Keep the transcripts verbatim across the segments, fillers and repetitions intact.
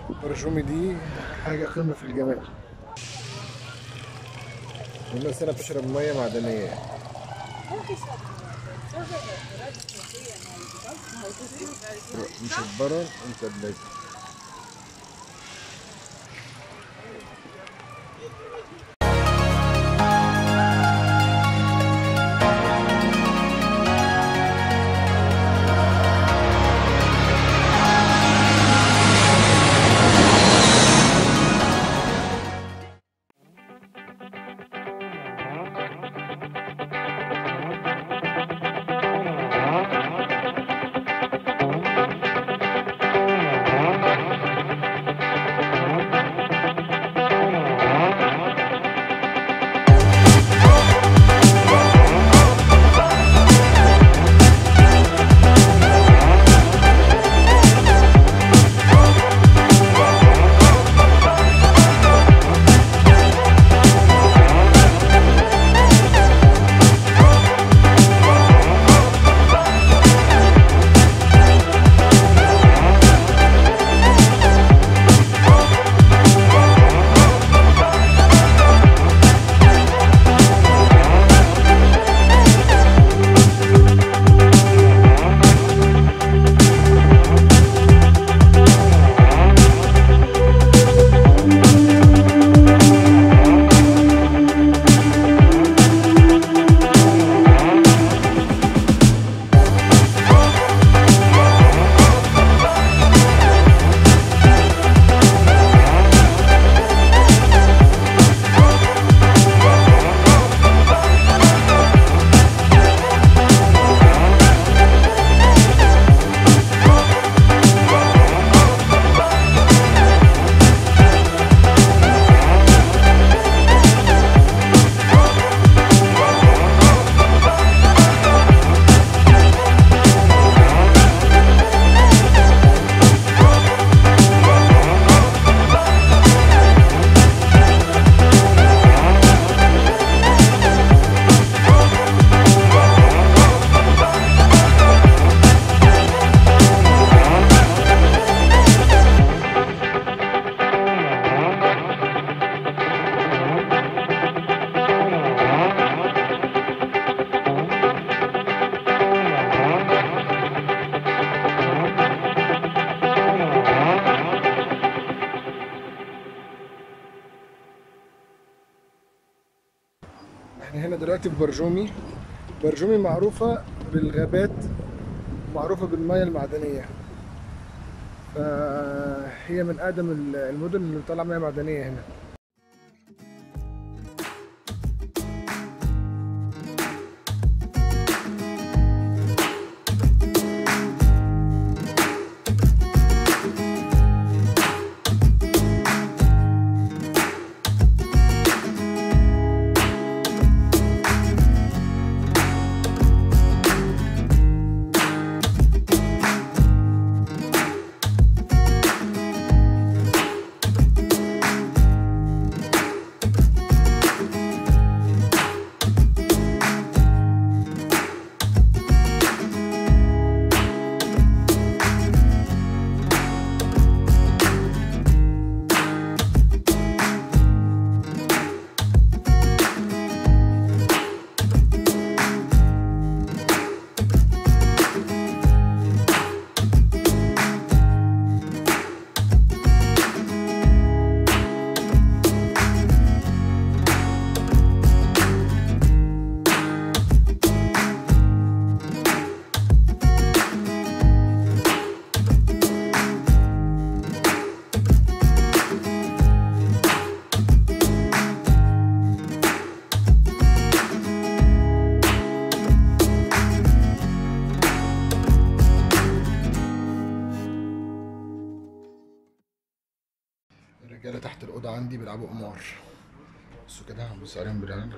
برجومي دي حاجة قمة في الجمال. والناس هنا بتشرب مية معدنية. مشبرة ومثلجة. احنا هنا دلوقتي في برجومي. برجومي معروفة بالغابات، معروفة بالمياه المعدنية، فهي من أقدم المدن اللي بتطلع مياه معدنية هنا. الرجاله تحت الاوضه عندي بيلعبوا قمار. بصوا كده، هنبص عليهم بالعين.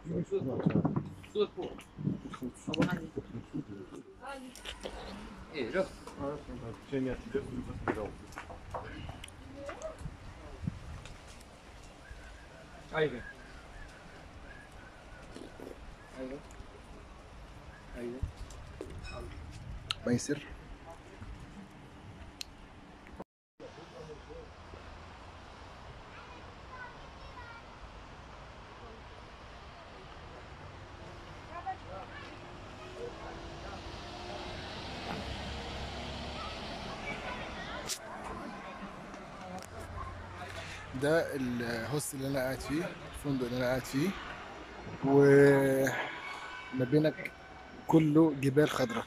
ايوه ايوه ايوه ميسر. ده الهوست اللي انا قاعد فيه، الفندق اللي انا قاعد فيه، وما بينك كله جبال خضراء.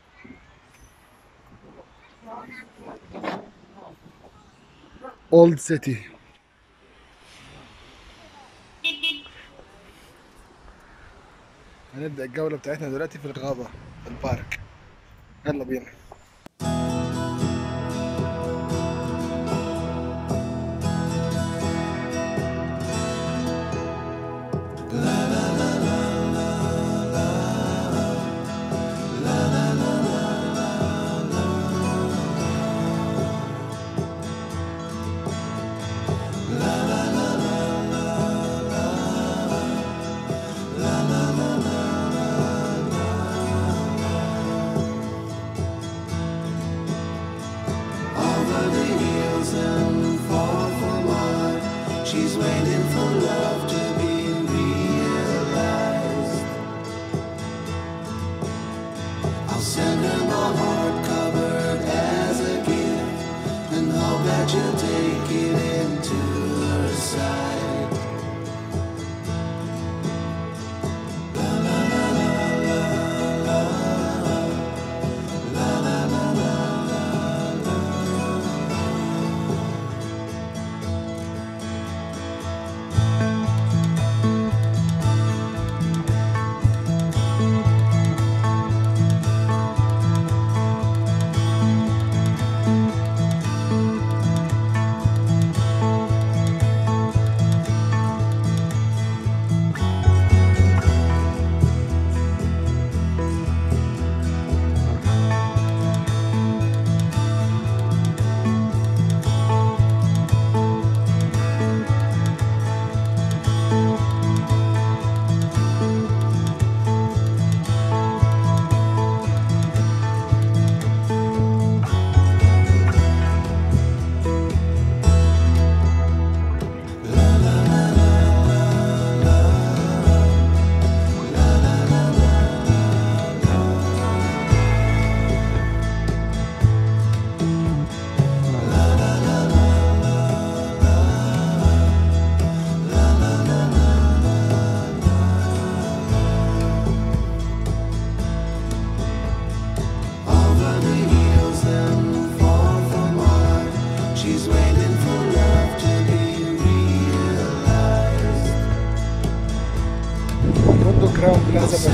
اولد سيتي. هنبدأ الجولة بتاعتنا دلوقتي في الغابة، في البارك. يلا بينا. She's waiting for love to be realized. I'll send her my heart covered as a gift, and hope that you'll take it into her side. La la la la la la la la la la. فندق كراون بلازا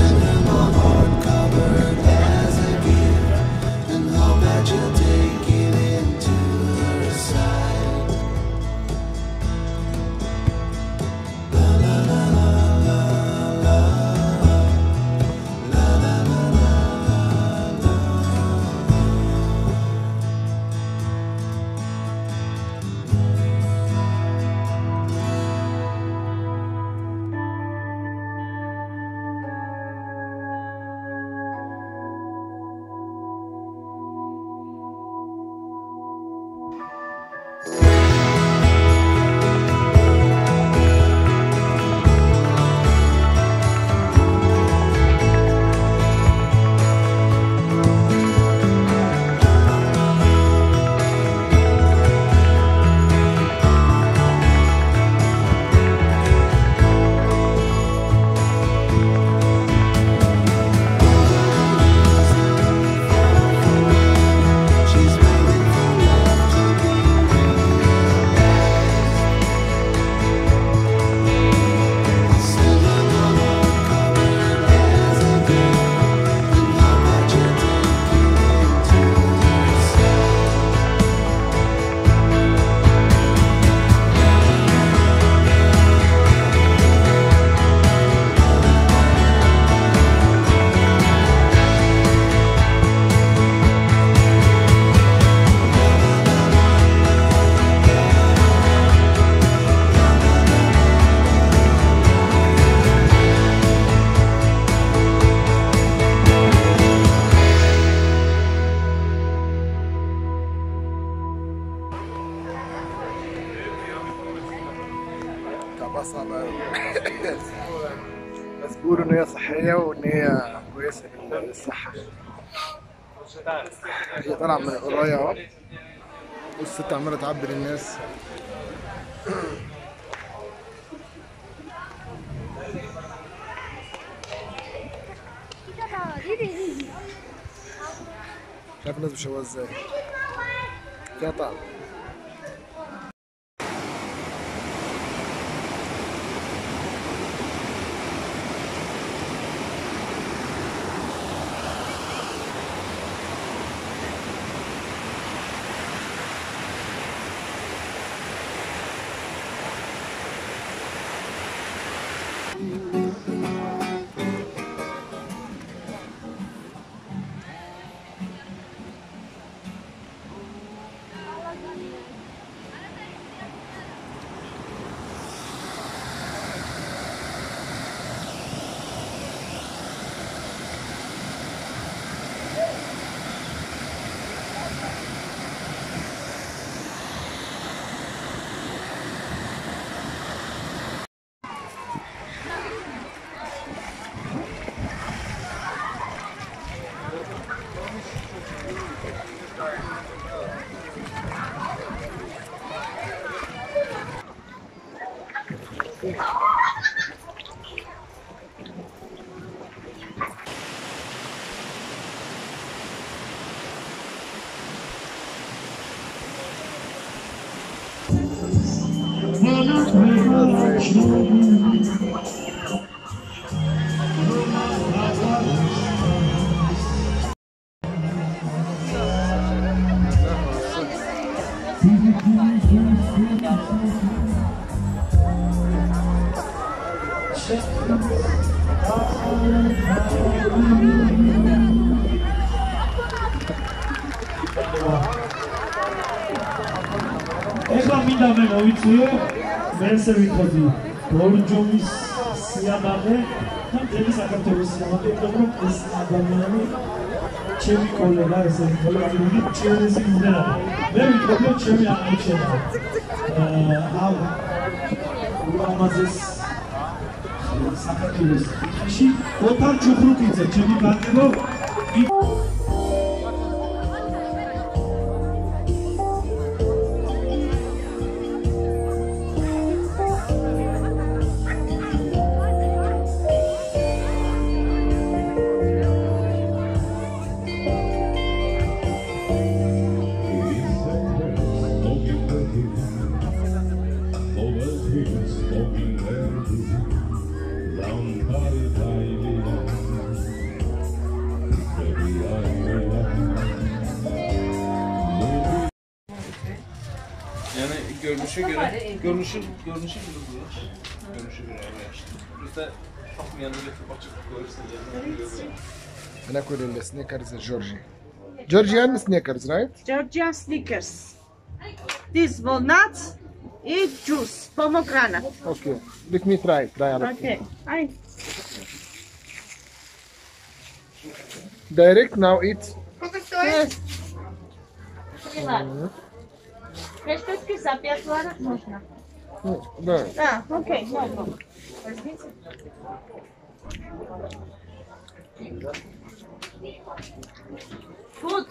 صعبة أوي. بس بيقولوا إن هي صحية وإن هي كويسة للصحة. هي طالعة من القراية أهو، والست عمالة تعبر الناس. شايف الناس بيشوها ازاي؟ فيها طعم. ეხლა მინდა მე მოვიწვიო მესე ვიტყოდი ბორჯომის სიამაყე და ძელი საქართველოს სიამაყე რომ ეს ადამიანი ჩემი კოლეგა ესე კოლეგები ჩემს იმდენა მე ვიტყოდი ჩემი აღმოჩენა აა ამაზეს საქართველოს ში ოთარ ჩუხრუკიძე ჩემი განგებო Yani görünüşe göre, görünüşü, görünüşe göre bu yaş. Görünüşe göre bu yaş. Bizde çok yanında bir açık görürsün. هناكل السنيكرز الجورجي. Georgian sneakers, right? Georgia Snickers. This walnuts, eat juice, pomegranate. Okay. Let me try. Try على Okay. I Direct now eat. yes. Крешточки за пять ларов можно. Mm, Да. Да, окей, можно. Good.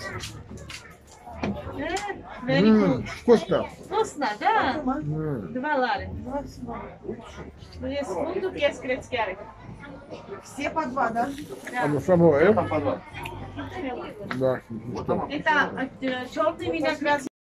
Very М, good. Вкусно. Вкусно, да? М. Два лары. Ну, есть фундук, есть грецкий орех. Все по два, да? Оно самое. Kapalı. Да. Это э, черный виноград.